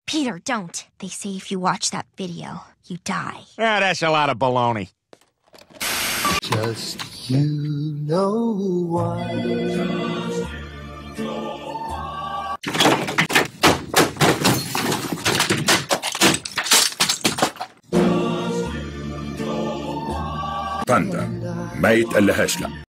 Peter, don't. They say if you watch that video, you die. Ah, that's a lot of baloney. Just you know why. باندا ما يتقلهاش لا.